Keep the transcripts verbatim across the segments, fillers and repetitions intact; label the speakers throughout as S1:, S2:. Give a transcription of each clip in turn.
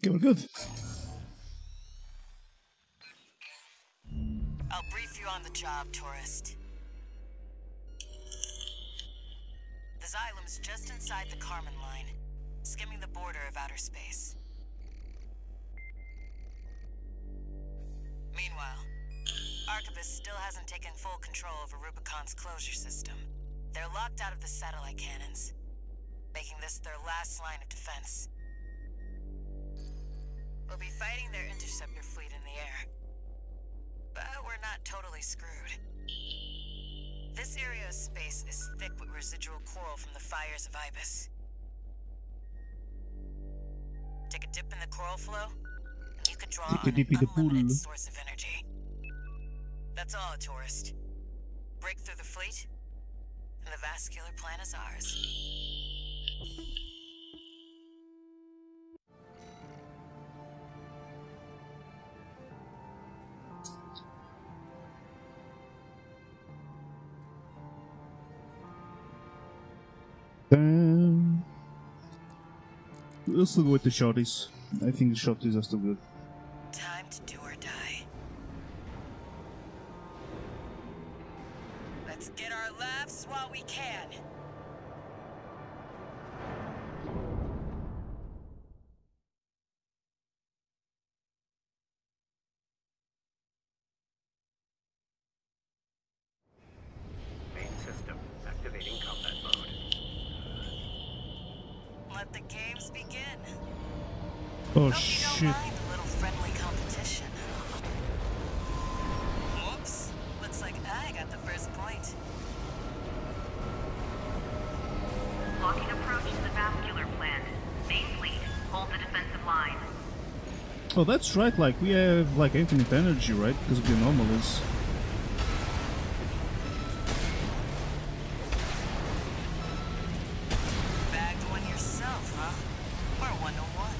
S1: Okay, we're good.
S2: I'll brief you on the job, tourist. The Xylem's just inside the Karman line, skimming the border of outer space. Meanwhile, Archivist still hasn't taken full control over Rubicon's closure system. They're locked out of the satellite cannons, making this their last line of defense. We'll be fighting their interceptor fleet in the air. But we're not totally screwed. This area of space is thick with residual coral from the fires of Ibis. Take a dip in the coral flow, and you could draw on an unlimited source of energy. That's all, tourist. Break through the fleet, and the vascular plan is ours.
S1: Um, we'll still go with the shotties. I think the shotties are still good.
S2: Time to do or die. Let's get our laughs while we can.
S3: Main system activating combat mode.
S2: Let the games begin.
S1: Oh
S2: Hope
S1: shit.
S2: you don't mind a little friendly competition. Whoops. Looks like I got the first point.
S4: Locking approach to the vascular plant. Main fleet, hold the defensive line.
S1: Oh, that's right, like, we have, like, infinite energy, right? Because of the anomalies.
S2: Bagged one yourself, huh? We're one to one.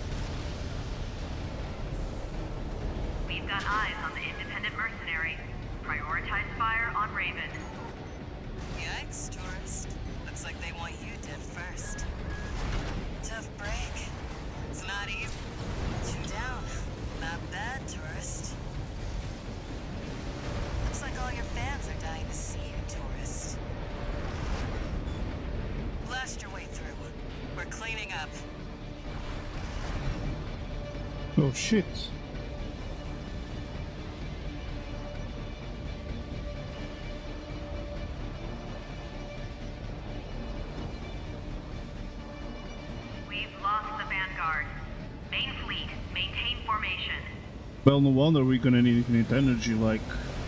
S4: We've got eyes on the independent mercenary. Prioritize fire on Raven.
S2: Yikes, tourist. Looks like they want you dead first. Tough break. It's not easy. Two down. Not bad, tourist. Looks like all your fans are dying to see you, tourist. Blast your way through. We're cleaning up.
S1: Oh shit.
S4: We've lost the vanguard. Main fleet, maintain formation.
S1: Well, no wonder we're gonna need infinite energy, like...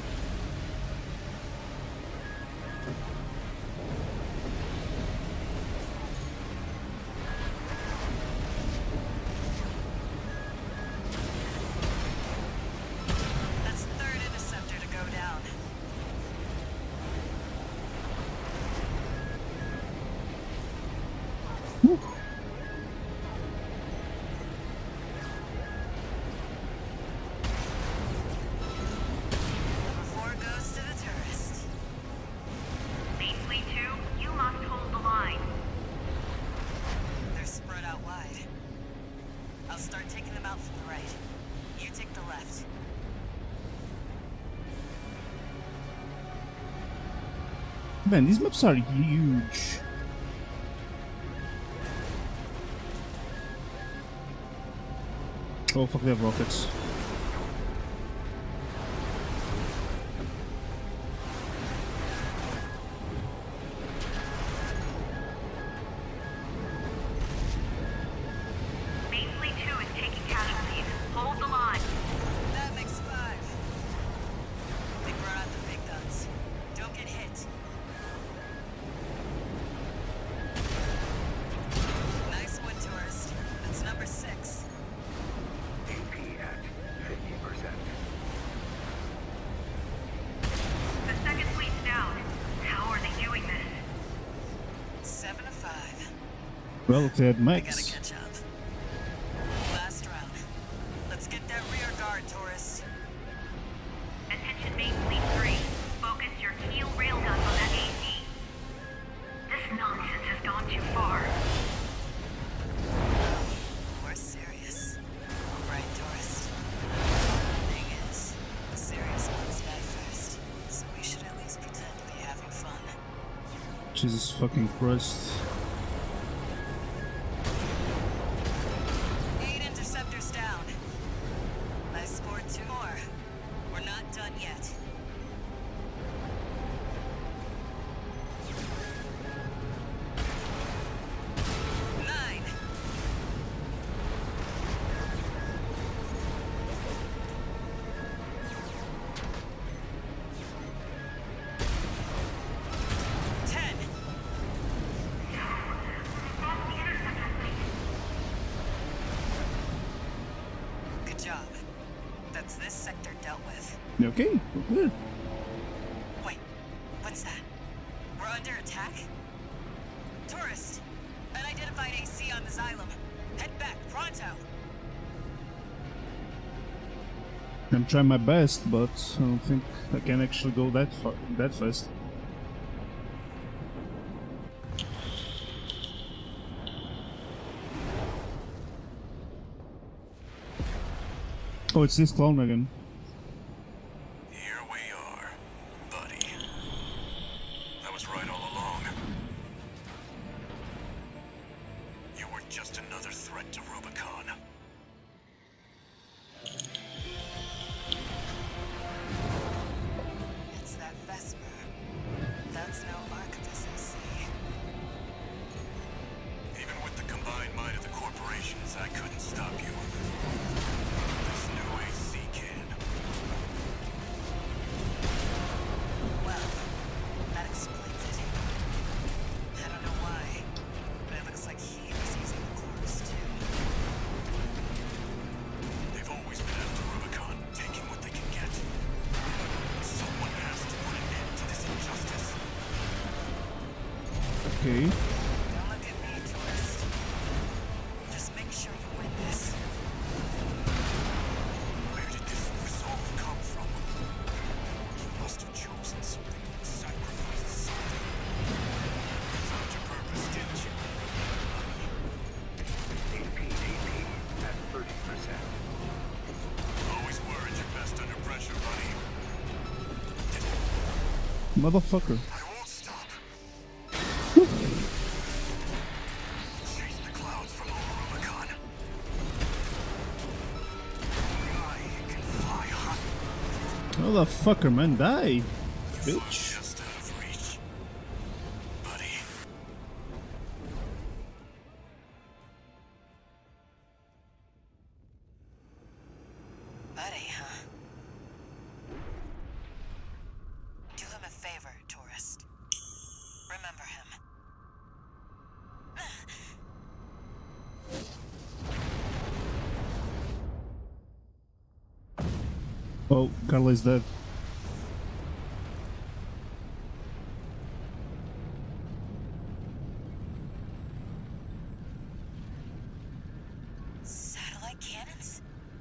S2: That's third interceptor to go down.
S1: Whew.
S2: Number four goes to the tourist.
S4: Main fleet two, you must hold the line.
S2: They're spread out wide. I'll start taking them out from the right. You take the left.
S1: Man, these maps are huge. Oh fuck, they have rockets.
S4: Main fleet two is taking casualties. Hold the line.
S2: That makes five. They brought out the big guns. Don't get hit. Nice one, tourist. That's number six.
S3: A P at fifty percent.
S4: The second fleet's down. How are they doing this?
S2: Seven to five.
S1: Well, if they had
S2: I gotta
S1: max.
S2: catch up. Last round. Let's get that rear guard, tourist.
S4: Attention Main Fleet three. Focus your keel railguns on that A C. This nonsense has gone too far.
S2: We're serious.
S1: Jesus fucking Christ.
S2: Eight interceptors down. I scored two more. We're not done yet. Nine. Ten. Good job. That's this sector dealt with.
S1: Okay, we're clear.
S2: Wait, what's that? We're under attack? Tourist! Unidentified A C on the Xylem. Head back, pronto!
S1: I'm trying my best, but I don't think I can actually go that far, that fast. Oh, it's this clone again.
S5: Here we are, buddy. I was right all along. You were just another threat to Rubicon.
S2: It's that Vesper. That's no archivist, I see.
S5: Even with the combined might of the corporations, I couldn't stop you. This new A C can.
S2: Well, that explains it. I don't know why, but it looks like he was using the corpse too.
S5: They've always been after Rubicon, taking what they can get. Someone has to put an end to this injustice.
S1: Okay.
S2: Don't look at me, tourist. Just make sure you win this.
S5: Where did this resolve come from? You must have chosen something and sacrificed something. You found your purpose, didn't you?
S3: A P G P at thirty percent.
S5: Always were at your best under pressure, buddy.
S1: Motherfucker.
S5: I won't stop. Chase the clouds from over Rubicon. I can fly high.
S1: Motherfucker, man, die.
S5: You flew
S1: Bitch.
S5: just out of reach. Buddy.
S2: Buddy, huh? Do him a favor, tourist. Remember him.
S1: Oh, Carla is dead.
S2: Satellite cannons?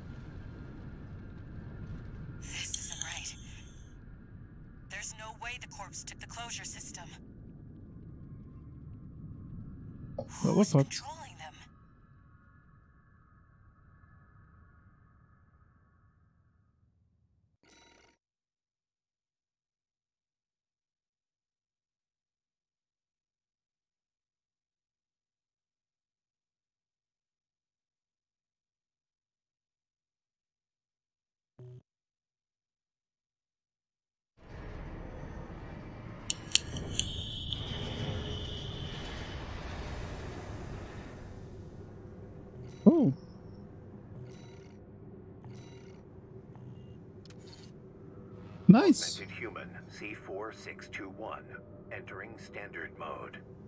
S2: This isn't right. There's no way the corpse took the closure system.
S1: Well, we're
S2: Who's
S1: fucked.
S2: controlling them?
S1: Oh. Nice.
S3: Augmented human C four six two one entering standard mode.